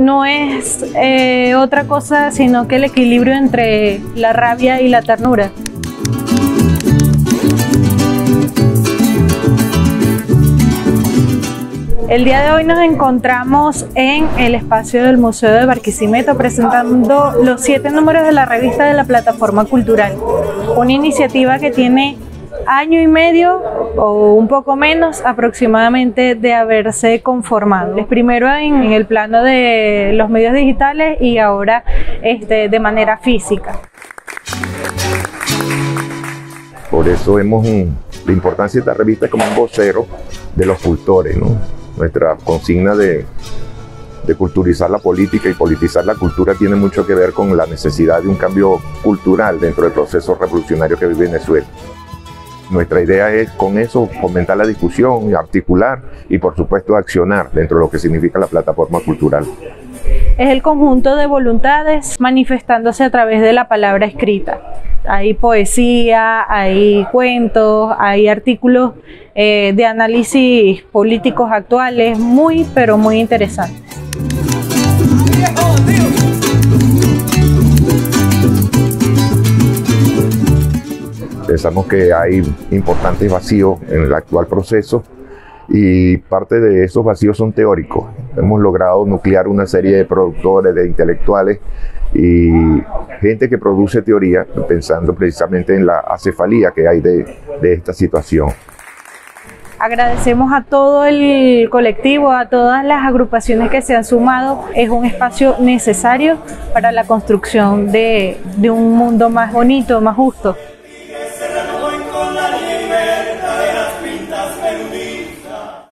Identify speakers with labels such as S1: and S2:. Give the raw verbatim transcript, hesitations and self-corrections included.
S1: no es eh, otra cosa sino que el equilibrio entre la rabia y la ternura. El día de hoy nos encontramos en el espacio del Museo de Barquisimeto presentando los siete números de la revista de la Plataforma Cultural, una iniciativa que tiene año y medio o un poco menos aproximadamente de haberse conformado. Primero en, en el plano de los medios digitales y ahora este, de manera física.
S2: Por eso vemos un, la importancia de esta revista como un vocero de los cultores, ¿no? Nuestra consigna de, de culturizar la política y politizar la cultura tiene mucho que ver con la necesidad de un cambio cultural dentro del proceso revolucionario que vive Venezuela. Nuestra idea es con eso fomentar la discusión, articular y por supuesto accionar dentro de lo que significa la plataforma cultural.
S1: Es el conjunto de voluntades manifestándose a través de la palabra escrita. Hay poesía, hay cuentos, hay artículos eh, de análisis políticos actuales muy, pero muy interesantes.
S2: Pensamos que hay importantes vacíos en el actual proceso y parte de esos vacíos son teóricos. Hemos logrado nuclear una serie de productores, de intelectuales y gente que produce teoría pensando precisamente en la acefalía que hay de, de esta situación.
S1: Agradecemos a todo el colectivo, a todas las agrupaciones que se han sumado. Es un espacio necesario para la construcción de, de un mundo más bonito, más justo.